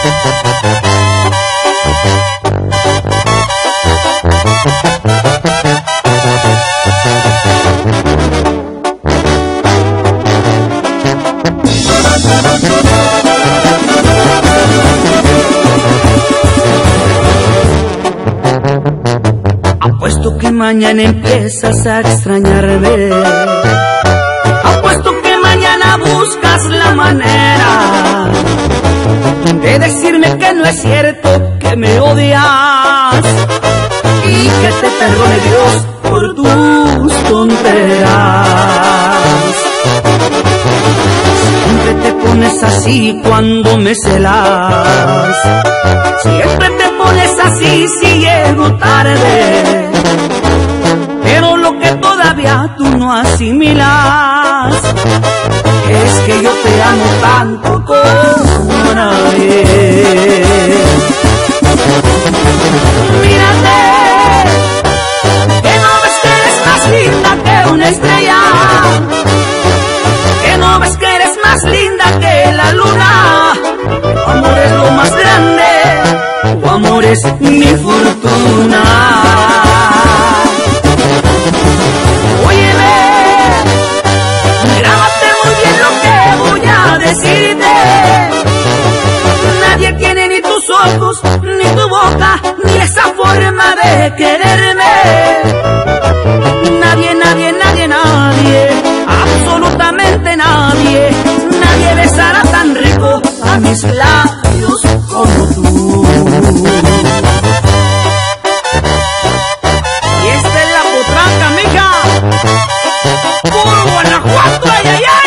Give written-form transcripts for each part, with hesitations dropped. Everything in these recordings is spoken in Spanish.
Apuesto que mañana empiezas a extrañarme. Apuesto que mañana buscas la manera de decirme que no es cierto, que me odias y que te perdone Dios por tus tonteras. Siempre te pones así cuando me celas, siempre te pones así si llego tarde, pero lo que todavía tú no asimilas es que yo te amo tanto como nadie. Mírate, que no ves que eres más linda que una estrella, que no ves que eres más linda que la luna. Tu amor es lo más grande, tu amor es mi fortuna. Óyeme, grábate muy bien lo que voy a decirte. Nadie tiene ni tus ojos, ni tu boca, ni esa forma de quererme. Nadie, nadie, nadie, nadie, absolutamente nadie, nadie besará tan rico a mis labios como tú. Y esta es la potranca, mija, puro Guanajuato, ay, ay, ay.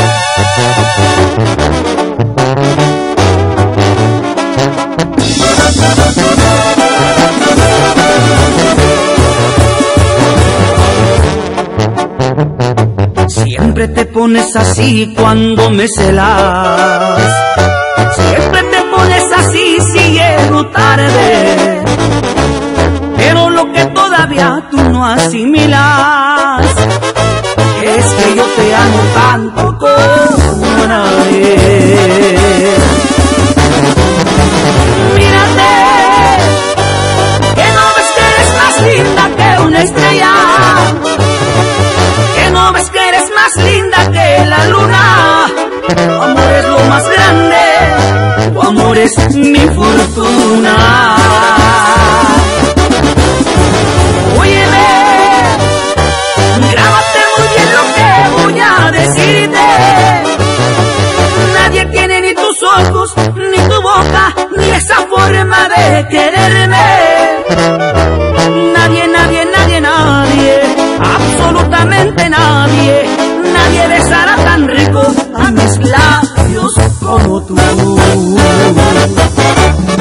Siempre te pones así cuando me celas, siempre te pones así si llego tarde, pero lo que todavía tú no asimilas es que yo te amo tanto como nadie. Mírate, que no ves que eres más linda que una estrella, que no ves que eres más linda que la luna. Tu amor es lo más grande, tu amor es mi fortuna. Óyeme, grábate muy bien lo que voy a decirte. Nadie tiene ni tus ojos, ni tu boca, ni esa forma de quererme. Nadie, nadie, nadie, nadie, absolutamente nadie, nadie besará tan rico a mis labios como tú.